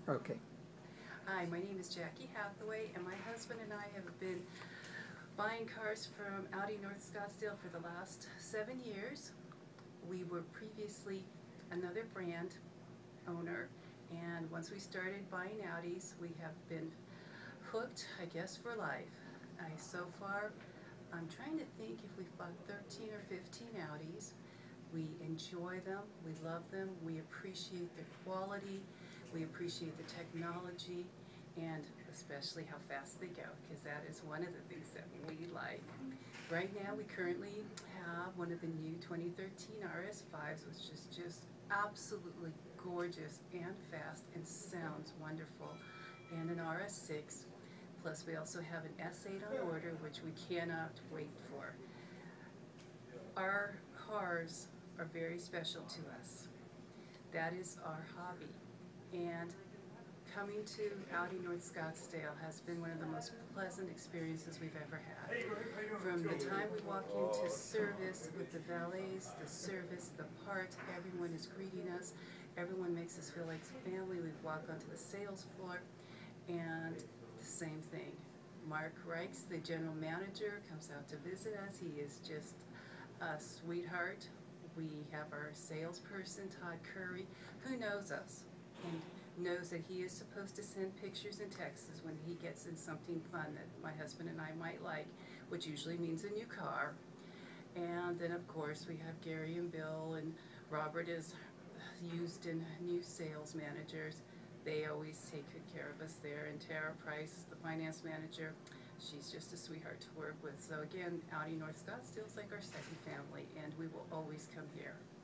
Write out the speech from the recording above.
Okay. Hi, my name is Jackie Hathaway, and my husband and I have been buying cars from Audi North Scottsdale for the last 7 years. We were previously another brand owner, and once we started buying Audis, we have been hooked, I guess, for life. So far, I'm trying to think if we've bought 13 or 15 Audis. We enjoy them, we love them, we appreciate the quality, we appreciate the technology, and especially how fast they go, because that is one of the things that we like. Right now, we currently have one of the new 2013 RS5s, which is just absolutely gorgeous and fast and sounds wonderful, and an RS6. Plus, we also have an S8 on order, which we cannot wait for. Our cars are very special to us. That is our hobby. And coming to Audi North Scottsdale has been one of the most pleasant experiences we've ever had. From the time we walk into service with the valets, the service, the parts, everyone is greeting us. Everyone makes us feel like family. We walk onto the sales floor, and the same thing. Mark Reichs, the general manager, comes out to visit us. He is just a sweetheart. We have our salesperson, Todd Curry, who knows us and knows that he is supposed to send pictures and texts when he gets in something fun that my husband and I might like, which usually means a new car. And then, of course, we have Gary and Bill, and Robert is used in new sales managers. They always take good care of us there. And Tara Price, the finance manager, she's just a sweetheart to work with. So again, Audi North Scottsdale is like our second family, and we will always come here.